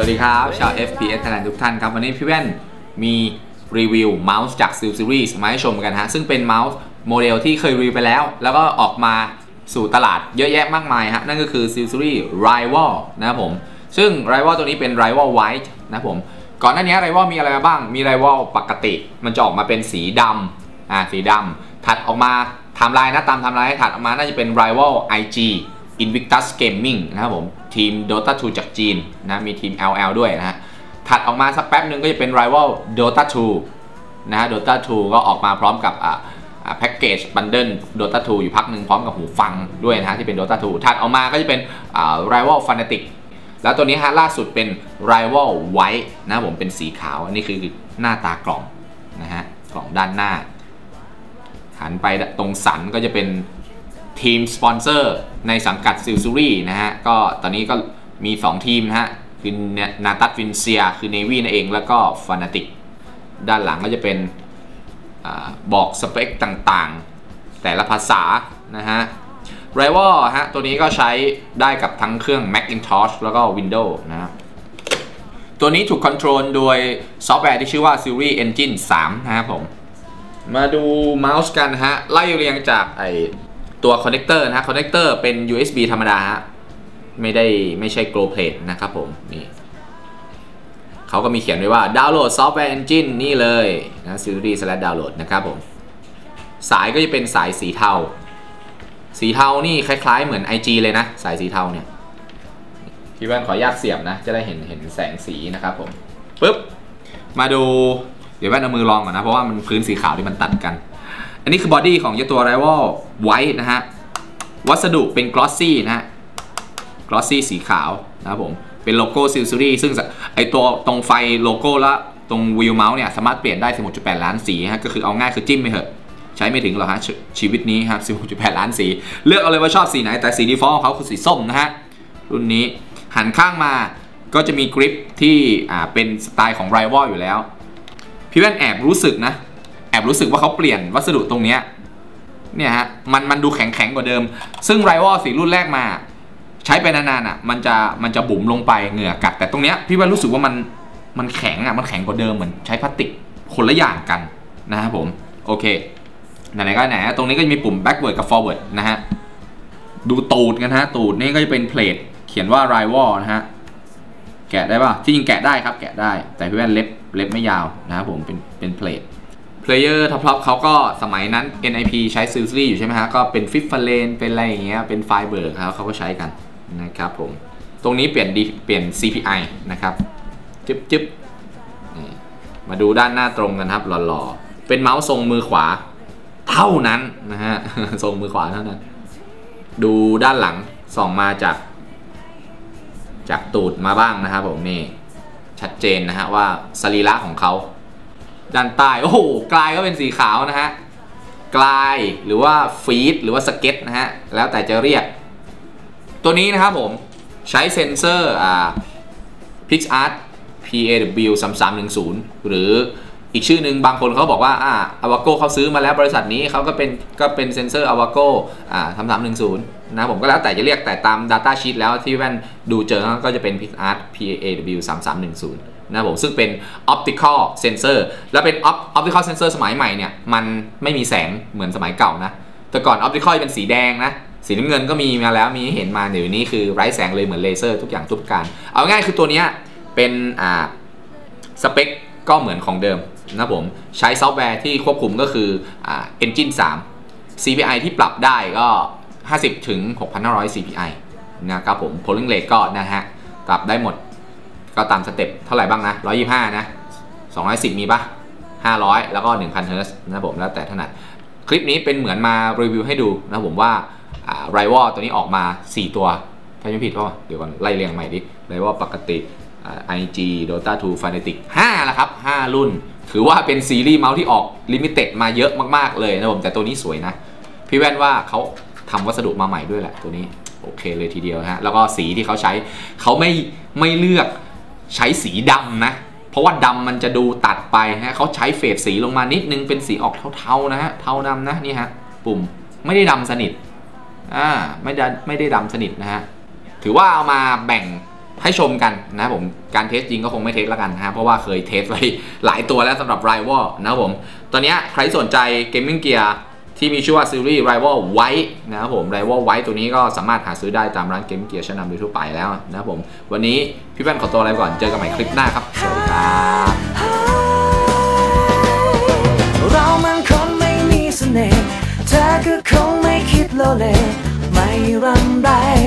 ดีครับชาว FPS Thailand ทุกท่านครับวันนี้พี่แว่นมีรีวิวเมาส์จาก Steel Series มาให้ชมกันฮะซึ่งเป็นเมาส์โมเดลที่เคยรีวิวไปแล้วก็ออกมาสู่ตลาดเยอะแยะมากมายฮะนั่นก็คือ Steel Series Rival นะครับผมซึ่ง Rival ตัวนี้เป็น Rival White นะครับผมก่อนหน้านี้ Rival มีอะไรมาบ้างมี Rival ปกติมันจะออกมาเป็นสีดำสีดำถัดออกมาไทม์ไลน์นะตามไทม์ไลน์ถัดออกมาน่าจะเป็น Rival IG Invictus Gaming นะครับผมทีม Dota 2 จากจีนนะมีทีม LL ด้วยนะฮะถัดออกมาสักแป๊บนึงก็จะเป็น Rival Dota 2 นะฮะ Dota 2 ก็ออกมาพร้อมกับแพ็กเกจบันเดิล Dota 2 อยู่พักหนึ่งพร้อมกับหูฟังด้วยนะฮะที่เป็น Dota 2 ถัดออกมาก็จะเป็นRival Fnatic แล้วตัวนี้ฮะล่าสุดเป็น Rival White นะผมเป็นสีขาวอันนี้คือหน้าตากล่องนะฮะกล่องด้านหน้าหันไปตรงสันก็จะเป็นทีมสปอนเซอร์ในสังกัดซิลซูรี่นะฮะก็ตอนนี้ก็มี 2 ทีมนะฮะคือนาตัสฟินเซียคือเนวีนั่นเองแล้วก็ฟานาติกด้านหลังก็จะเป็นบอกสเปคต่างๆแต่ละภาษานะฮะ Rival ฮะตัวนี้ก็ใช้ได้กับทั้งเครื่อง Macintosh แล้วก็ Windows นะฮะตัวนี้ถูกคอนโทรลโดยซอฟต์แวร์ที่ชื่อว่า Series Engine 3 นะครับผมมาดูเมาส์กันฮะไล่เรียงจากตัวคอนเนคเตอร์นะฮะคอนเนคเตอร์เป็น USB ธรรมดาฮะไม่ใช่ Gold Plate นะครับผมนี่เขาก็มีเขียนไว้ว่าดาวน์โหลดซอฟต์แวร์ Engine นี่เลยนะ Series/download นะครับผมสายก็จะเป็นสายสีเทานี่คล้ายๆเหมือน IG เลยนะสายสีเทาเนี่ยพี่แว่นขออนุญาตเสียบนะจะได้เห็นแสงสีนะครับผมปึ๊บมาดูเดี๋ยวแว่นเอามือลองก่อนนะเพราะว่ามันพื้นสีขาวที่มันตัดกันอันนี้คือบอดี้ของตัว Rival White นะฮะวัสดุเป็น glossy นะฮะ glossy สีขาวนะครับผมเป็นโลโก้ Steel Series ซึ่งไอตัวตรงไฟโลโก้และตรงวิวเมาส์เนี่ยสามารถเปลี่ยนได้ 16.8 ล้านสีฮะก็คือเอาง่ายคือจิ้มไปเถอะใช้ไม่ถึงหรอกฮะชีวิตนี้ครับ 16.8 ล้านสีเลือกเอาเลยว่าชอบสีไหนแต่สี default ของเขาคือสีส้มนะฮะรุ่นนี้หันข้างมาก็จะมีกริปที่เป็นสไตล์ของ Rival อยู่แล้วพี่แว่นแอบรู้สึกว่าเขาเปลี่ยนวัสดุตรงนี้เนี่ยฮะมันดูแข็งกว่าเดิมซึ่ง Rival สีรุ่นแรกมาใช้ไปนานๆมันจะบุ๋มลงไปเหงื่อกัดแต่ตรงเนี้ยพี่ว่ารู้สึกว่ามันแข็งมันแข็งกว่าเดิมเหมือนใช้พลาสติกคนละอย่างกันนะครับผมโอเคไหนๆก็ไหนตรงนี้ก็จะมีปุ่ม backward กับ forward นะฮะดูตูดกันฮะตูดนี่ก็จะเป็นเพลทเขียนว่า Rival นะฮะแกะได้ป่ะที่จริงแกะได้ครับแกะได้แต่พี่แว่นเล็บไม่ยาวนะครับผมเป็นเพลทเพลเยอร์ท็อปเขาก็สมัยนั้น NIP ใช้ Steel Series อยู่ใช่ไหมฮะก็เป็นฟิฟเฟเลนเป็นอะไรอย่างเงี้ยเป็นไฟเบิร์กเขาก็ใช้กันนะครับผมตรงนี้เปลี่ยน CPI นะครับจึ๊บมาดูด้านหน้าตรงกันครับหล่อๆเป็นเมาส์ทรงมือขวาเท่านั้นนะฮะทรงมือขวาเท่านั้นดูด้านหลังส่องมาจากตูดมาบ้างนะครับผมนี่ชัดเจนนะฮะว่าสรีระของเขาด้านใต้โอ้โหกลายก็เป็นสีขาวนะฮะกลายหรือว่าฟีดหรือว่าสเก็ตนะฮะแล้วแต่จะเรียกตัวนี้นะครับผมใช้เซ็นเซอร์PixArt PAW3310หรืออีกชื่อหนึ่งบางคนเขาบอกว่าAvago เขาซื้อมาแล้วบริษัทนี้เขาก็เป็นเซ็นเซอร์ Avago 3310นะผมก็แล้วแต่จะเรียกแต่ตาม Data Sheet แล้วที่แว่นดูเจอก็จะเป็น PixArt PAW3310นะผมซึ่งเป็น Optical Sensor แล้วเป็น Optical Sensor สมัยใหม่เนี่ยมันไม่มีแสงเหมือนสมัยเก่านะแต่ก่อน Optical เป็นสีแดงนะสีน้ำเงินก็มีมาแล้วมีให้เห็นมาเดี๋ยวนี้คือไร้แสงเลยเหมือนเลเซอร์ทุกอย่างทุกประการเอาง่ายคือตัวนี้เป็นสเปคก็เหมือนของเดิมนะผมใช้ซอฟต์แวร์ที่ควบคุมก็คือEngine 3 CPI ที่ปรับได้ก็50 ถึง 6,500 CPI นะครับผม Polling Rate ก็นะฮะปรับได้หมดก็ตามสเต็ปเท่าไหร่บ้างนะ125นะ210มีปะ500แล้วก็ 1,000 Hz นะผมแล้วแต่ถนัดคลิปนี้เป็นเหมือนมารีวิวให้ดูนะผมว่าRival ตัวนี้ออกมา4ตัวถ้าไม่ผิดก็เดี๋ยวก่อนไล่เรียงใหม่ดิ Rival ปกติIG Dota 2 Fnatic 5แล้วครับ5รุ่นถือว่าเป็นซีรีส์เมาส์ที่ออกลิมิเต็ดมาเยอะมากๆเลยนะผมแต่ตัวนี้สวยนะพี่แว่นว่าเขาทำวัสดุมาใหม่ด้วยแหละตัวนี้โอเคเลยทีเดียวฮะแล้วก็สีที่เขาใช้เขาไม่เลือกใช้สีดำนะเพราะว่าดำมันจะดูตัดไปฮะเขาใช้เฟดสีลงมานิดนึงเป็นสีออกเทาๆนะฮะเทาดำนะนี่ฮะปุ่มไม่ได้ดำสนิทไม่ได้ดำสนิทนะฮะถือว่าเอามาแบ่งให้ชมกันนะครับผมการเทสจริงก็คงไม่เทสแล้วกันนะเพราะว่าเคยเทสไว้หลายตัวแล้วสำหรับ Rival นะครับผมตอนนี้ใครสนใจ Gaming Gear ที่มีชื่อว่าซีรีส์ Rival White นะครับผม Rival White ตัวนี้ก็สามารถหาซื้อได้ตามร้าน Gaming Gear ชั้นนำโดยทั่วไปแล้วนะครับผมวันนี้พี่แว่นขอตัวอะไรก่อนเจอกันใหม่คลิปหน้าครับสวัสดีครับเรามันคงไม่มีเสน่ห์เธอก็คงไม่คิดโลเลไม่รำไร